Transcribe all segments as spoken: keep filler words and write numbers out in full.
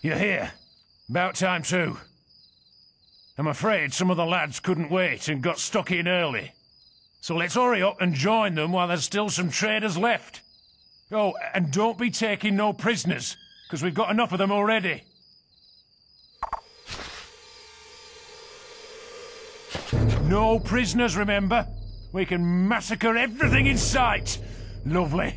You're here. About time too. I'm afraid some of the lads couldn't wait and got stuck in early. So let's hurry up and join them while there's still some traders left. Oh, and don't be taking no prisoners, because we've got enough of them already. No prisoners, remember? We can massacre everything in sight. Lovely.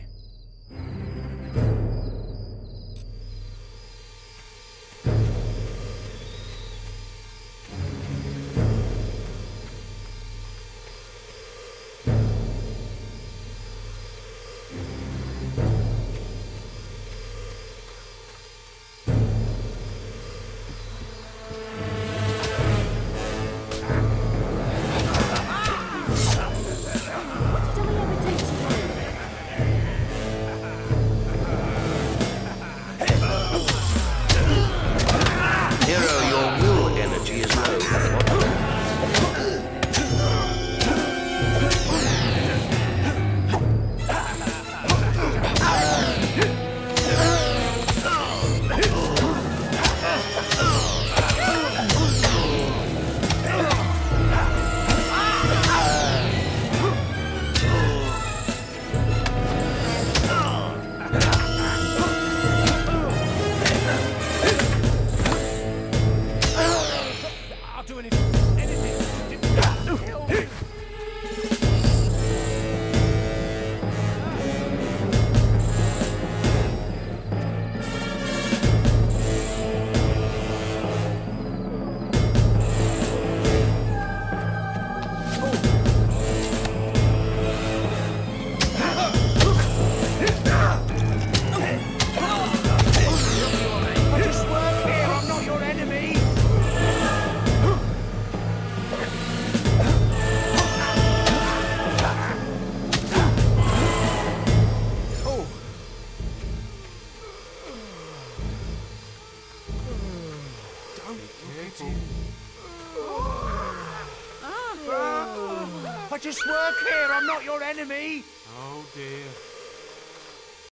I just work here, I'm not your enemy. Oh dear.